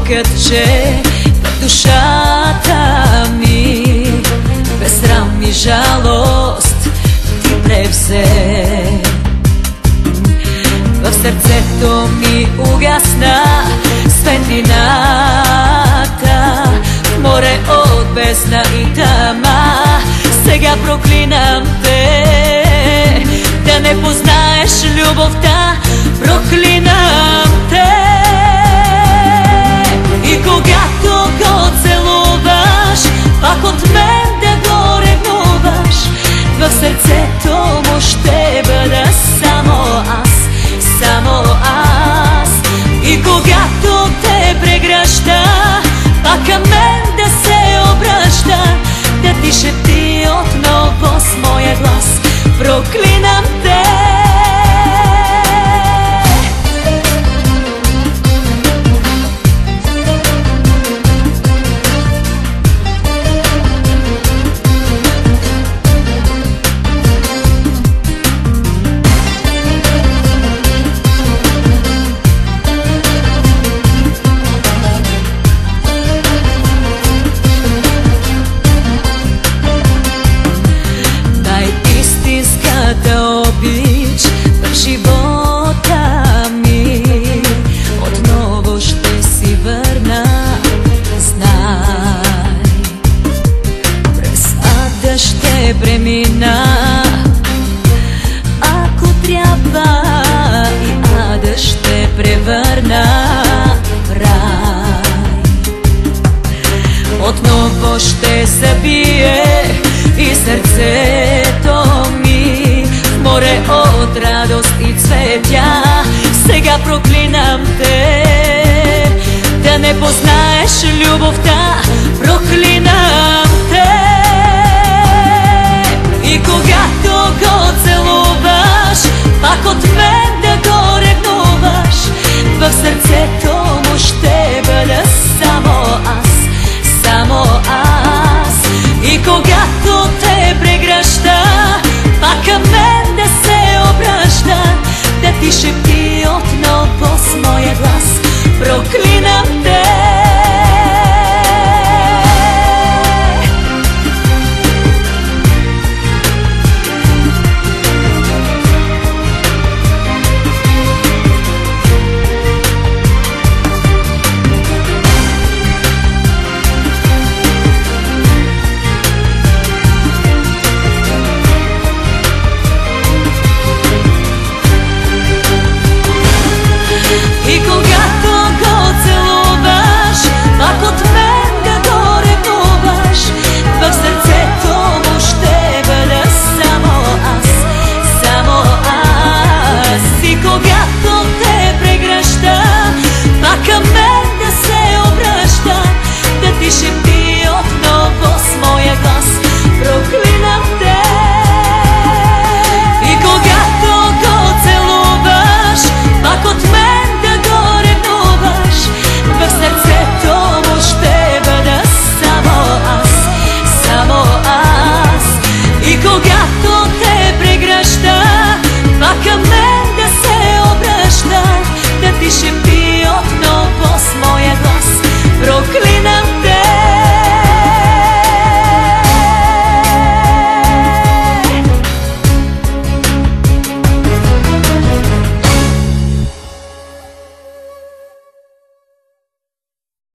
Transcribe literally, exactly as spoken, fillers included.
покътче в душата ми. Без срам и жалост ти превзе. В сърцето ми угасна светлината, в море от бездна и тъма. Сега проклинам те, да не познаеш любовта. Проклинам те. И когато го целуваш, пак от мен да го ревнуваш, в сърцето му ще бъда само аз, само аз. И когато те прегръща, пак към мен да се обръща, да ти шепти отново с моя глас. Проклинам те. Премина, ако трябва, и ада ще превърна в рай. Отново ще забие и сърцето ми в море от радост и цветя. Сега проклинам те, да не познаеш любовта. Проклинам те. И когато го целуваш, пак от мен да го ревнуваш, в сърцето му ще бъда само аз, само аз. И когато те прегръща, пак към мен да се обръща, да ти шепти